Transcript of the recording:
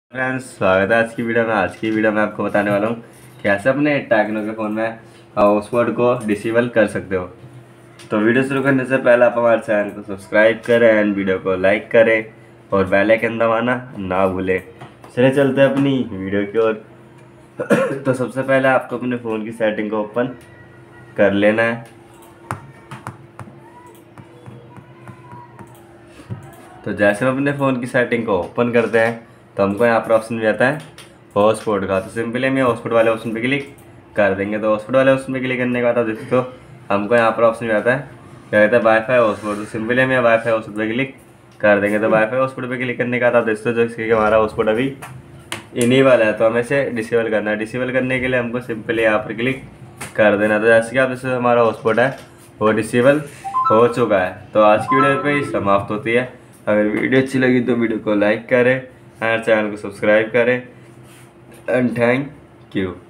Friends, स्वागत है आज की वीडियो में। आज की वीडियो में आपको बताने वाला हूँ कैसे अपने टेक्नो के फ़ोन में हॉटस्पॉट को डिसेबल कर सकते हो। तो वीडियो शुरू करने से पहले आप हमारे चैनल को सब्सक्राइब करें एंड वीडियो को लाइक करें और बेल आइकन दबाना ना भूलें। चलिए चलते हैं अपनी वीडियो की ओर। तो सबसे पहले आपको अपने फ़ोन की सेटिंग को ओपन कर लेना है। तो जैसे हम अपने फ़ोन की सेटिंग को ओपन करते हैं तो हमको यहाँ पर ऑप्शन भी आता है हॉटस्पॉट का। तो सिंपली हम हॉटस्पॉट वाले ऑप्शन पे क्लिक कर देंगे। तो हॉटस्पॉट वाले ऑप्शन पे क्लिक करने के बाद आप देखो हमको यहाँ पर ऑप्शन भी आता है क्या कहता है वाईफाई हॉटस्पॉट। तो सिंपली हम वाईफाई हॉटस्पॉट पे क्लिक कर देंगे। तो वाईफाई हॉटस्पॉट पे क्लिक करने के बाद आप देखते हो जैसे कि हमारा हॉटस्पॉट अभी इनेबल है, तो हमें इसे डिसेबल करना है। डिसेबल करने के लिए हमको सिंपली यहाँ पर क्लिक कर देना। तो जैसे कि आप जैसे हमारा हॉटस्पॉट है वो डिसेबल हो चुका है। तो आज की वीडियो पे ही समाप्त होती है। अगर वीडियो अच्छी लगी तो वीडियो को लाइक करें, हमारे चैनल को सब्सक्राइब करें एंड थैंक यू।